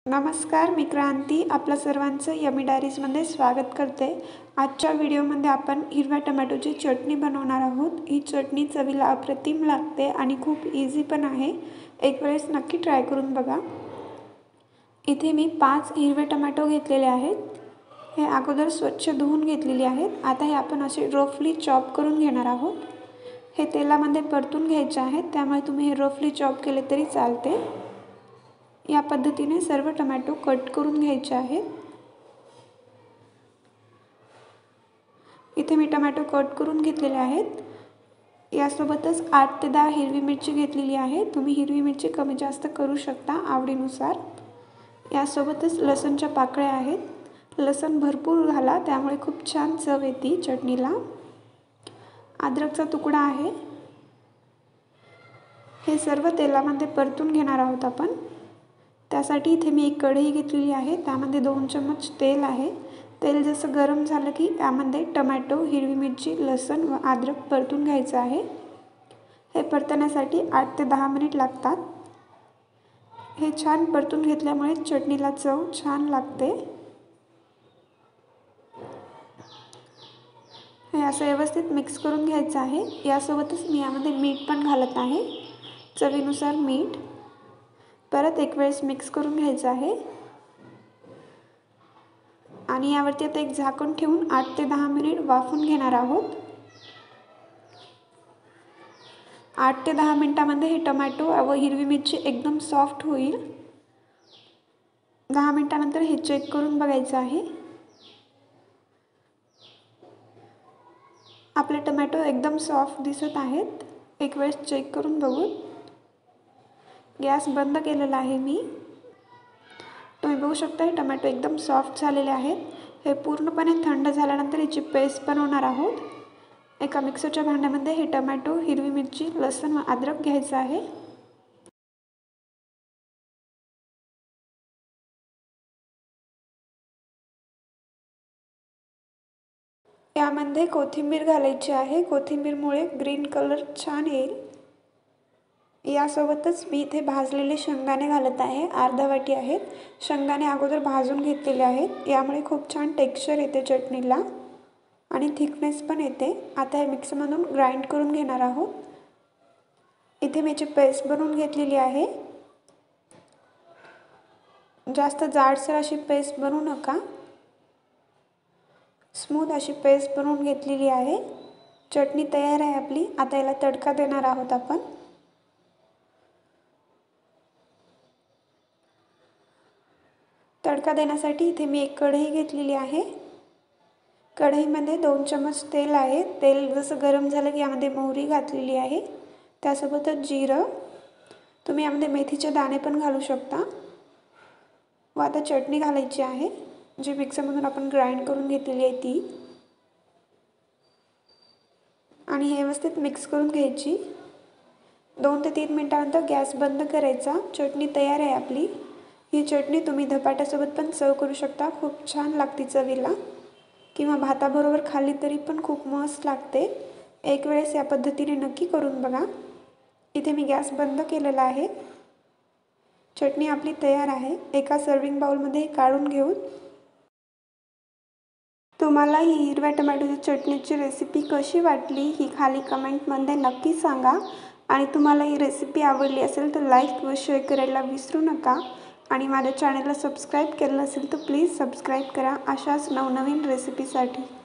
नमस्कार, मी क्रांती आपल्या सर्वांचं यमी डायरीजमध्ये स्वागत करते। आजच्या व्हिडिओमध्ये आपण हिरव्या टोमॅटोची चटणी बनवणार आहोत। ही चटणी चवीला अप्रतिम लागते आणि खूप इझी पण आहे। एक वेळेस नक्की ट्राय करून बघा। इथे मी 5 हिरवे टोमॅटो घेतलेले आहेत। हे अगोदर स्वच्छ धुवून घेतलेले आहेत। आता हे आपण असे रफली चॉप करून घेणार आहोत। हे तेलामध्ये परतून घ्यायचे आहेत, त्यामुळे तुम्ही हे रफली चॉप केले तरी चालते। या पद्धतीने सर्व टोमॅटो कट करून घ्यायचे आहेत। इथे मी टोमॅटो कट करून घेतलेले आहेत। यासोबतच 8 ते 10 हिरवी मिरची घेतलेली आहे। तुम्ही हिरवी मिरची कमी जास्त करू शकता आवडीनुसार। यासोबतच लसणच्या पाकळ्या आहेत। लसण भरपूर घाला, त्यामुळे खूप छान चव येते चटणीला। अद्रकचा तुकडा आहे। हे सर्व तेलामध्ये परतून घेणार आहोत आपण। त्यासाठी इथे मी एक कढई घेतलेली आहे, त्यामध्ये 2 चम्मच तेल आहे। तेल जसं गरम झालं की यामध्ये टोमॅटो, हिरवी मिरची, लसण व अद्रक परतून घ्यायचं आहे। हे परतण्यासाठी 8 ते 10 मिनिट लागतात। हे छान परतून घेतल्यामुळे चटणीला चव छान लागते। हे असं व्यवस्थित मिक्स करून घ्यायचं आहे। यासोबतच मी यामध्ये मीठ पण घालत आहे, चवीनुसार मीठ। परत एक वेळेस मिक्स करून घ्यायचं आहे आणि यावरती आता एक झाकण ठेवून 8 ते 10 मिनिट वाफवून घेणार आहोत। 8 ते 10 मिनिटांमध्ये हे टोमॅटो व हिरवी मिरची एकदम सॉफ्ट होईल। 10 मिनिटांनंतर हे चेक करून बघायचं आहे। आपले टोमॅटो एकदम सॉफ्ट दिसत आहेत। एक वेळेस चेक करून बघू। गॅस बंद केलेला आहे मी। तुम्ही बघू शकता हे टोमॅटो एकदम सॉफ्ट झालेले आहेत। हे पूर्णपणे थंड झाल्यानंतर याची पेस्ट बनवणार आहोत। एका मिक्सरच्या भांड्यामध्ये हे टोमॅटो, हिरवी मिरची, लसण व अद्रक घ्यायचं आहे। यामध्ये कोथिंबीर घालायची आहे। कोथिंबीरमुळे ग्रीन कलर छान येईल। यासोबतच मी इथे भाजलेले शेंगदाणे घालत आहे, अर्धा वाटी आहेत। शेंगदाणे अगोदर भाजून घेतलेले आहेत। यामुळे खूप छान टेक्स्चर येते चटणीला आणि थिकनेस पण येते। आता हे मिक्सरमधून ग्राइंड करून घेणार आहोत। इथे मी याची पेस्ट बनवून घेतलेली आहे। जास्त जाडसर अशी पेस्ट बनवू नका, स्मूथ अशी पेस्ट बनवून घेतलेली आहे। चटणी तयार आहे आपली। आता याला तडका देणार आहोत आपण। तडका देण्यासाठी इथे मी एक कढई घेतलेली आहे। कढईमध्ये 2 चम्मच तेल आहे। तेल जसं गरम झालं की यामध्ये मोहरी घातलेली आहे, त्यासोबतच जिरं। तुम्ही यामध्ये मेथीचे दाणे पण घालू शकता। व आता चटणी घालायची आहे, जी मिक्सरमधून आपण ग्राइंड करून घेतलेली आहे ती, आणि हे व्यवस्थित मिक्स करून घ्यायची। 2 ते 3 मिनिटांनंतर गॅस बंद करायचा। चटणी तयार आहे आपली। ही चटणी तुम्ही धपाट्यासोबत पण सर्व करू शकता, खूप छान लागते चवीला, किंवा भाताबरोबर खाल्ली तरी पण खूप मस्त लागते। एक वेळेस या पद्धतीने नक्की करून बघा। इथे मी गॅस बंद केलेला आहे। चटणी आपली तयार आहे। एका सर्विंग बाउलमध्ये काढून घेऊ। तुम्हाला ही हिरव्या टोमॅटोची चटणीची रेसिपी कशी वाटली ही खाली कमेंटमध्ये नक्की सांगा। आणि तुम्हाला ही रेसिपी आवडली असेल तर लाईक व शेअर करायला विसरू नका। आणि माझ्या चॅनलला सबस्क्राईब केलं नसेल तर प्लीज सबस्क्राईब करा अशाच नवनवीन रेसिपीसाठी।